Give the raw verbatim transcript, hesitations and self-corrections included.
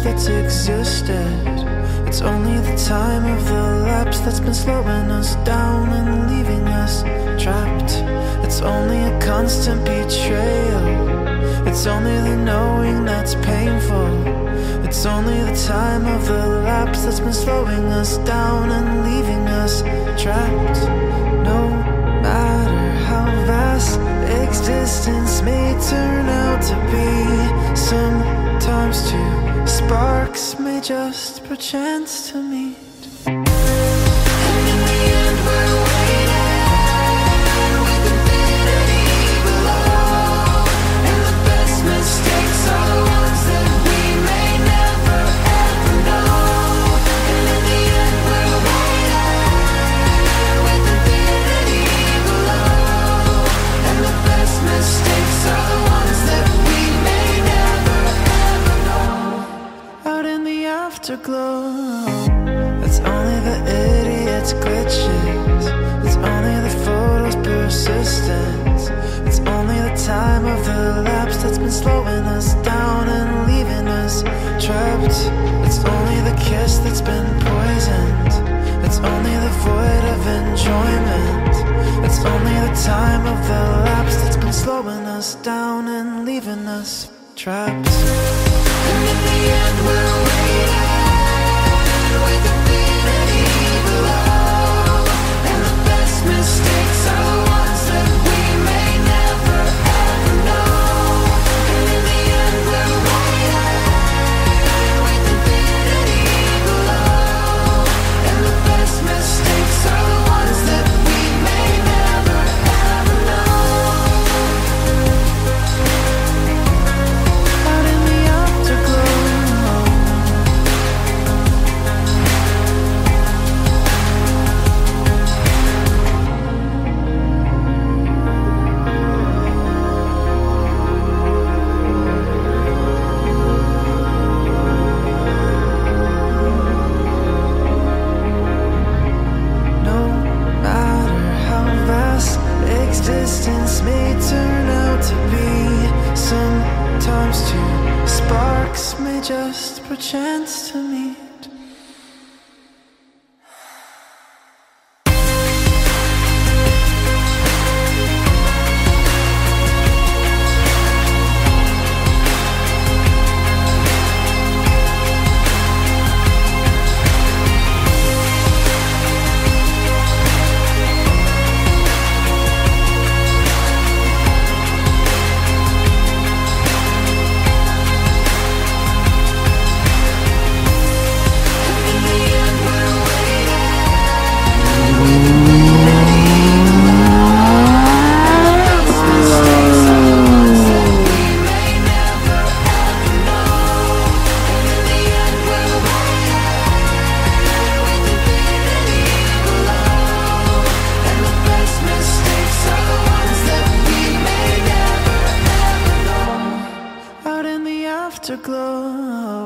that's existed. It's only the time of the lapse that's been slowing us down and leaving us trapped. It's only a constant betrayal. It's only the knowing that's painful. It's only the time of the lapse that's been slowing us down and leaving us trapped. No matter how vast existence may turn out to be, sometimes two sparks may just perchance to meet. And in the end we're waiting with infinity below. And the best mistakes are the ones that we may never ever know. And in the end we're waiting with infinity below. And the best mistakes are the ones that we may never ever know. Out in the afterglow, it's only the idiot's glitches. It's only the photo's persistence. It's only the time of the lapse that's been slowing us down and leaving us trapped. It's only the kiss that's been poisoned. It's only the void of enjoyment. It's only the time of the lapse that's been slowing us down and leaving us trapped. And in the end we're waiting with infinity below. And the best mistakes are the ones that we may never ever know. And in the end we're waiting with infinity below. And the best mistakes are the ones that we may never ever know. Out in the afterglow, no matter how vast existence may turn out to be, sometimes two sparks may just perchance to meet. Afterglow.